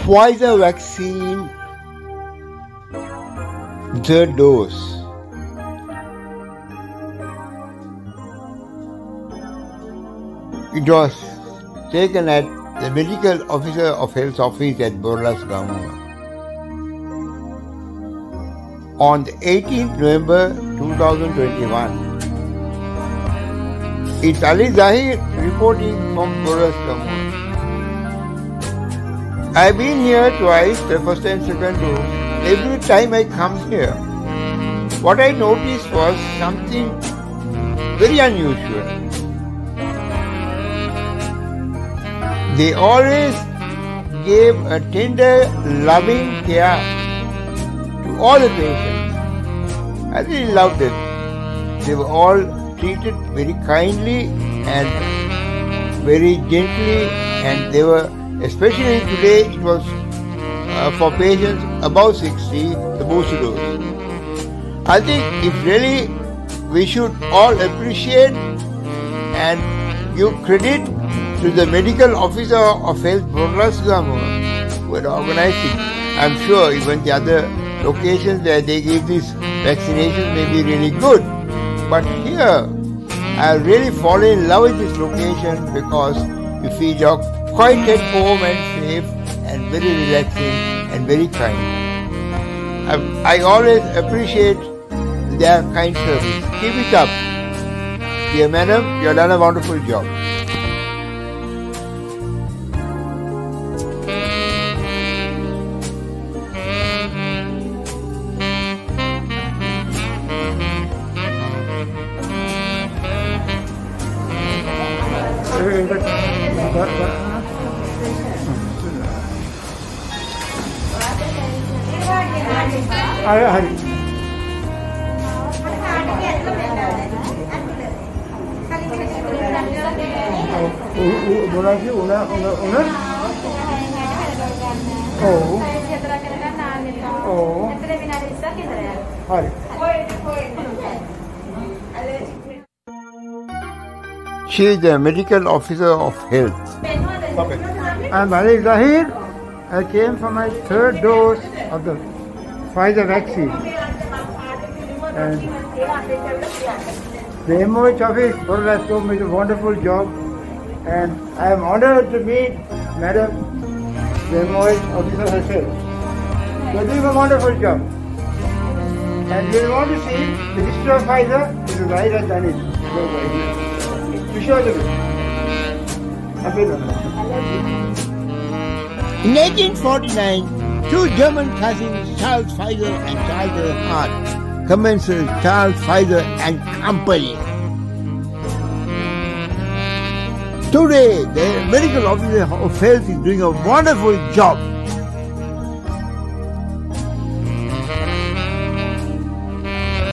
Pfizer vaccine, third dose. It was taken at the Medical Officer of Health Office at Borlasgaon on the 18th November 2021. It's Ali Zahir reporting from Borlasgaon. I've been here twice, the first and second dose. Every time I come here, what I noticed was something very unusual. They always gave a tender, loving care to all the patients. I really loved it. They were all treated very kindly and very gently, and they were, especially today, it was for patients above 60, the booster dose. I think if really we should all appreciate and give credit to the Medical Officer of Health Borlasgaon who are organizing. I'm sure even the other locations where they give these vaccinations may be really good. But here, I really fallen in love with this location because you feel you're quite at home and safe and very relaxing and very kind. I always appreciate their kind service. Keep it up. Dear madam, you have done a wonderful job. She is the Medical Officer of Health. I'm Ali Zahir. I came for my third dose of the Pfizer vaccine. And the MOH office Borlasgaon did a wonderful job. And I am honored to meet Madam, the MOH officer herself. They did a wonderful job. And we want to see the history of Pfizer. This is why I have done it. In 1849, two German cousins, Charles Pfizer and Charles Hart, commenced Charles Pfizer and Company. Today, the Medical Officer of Health is doing a wonderful job.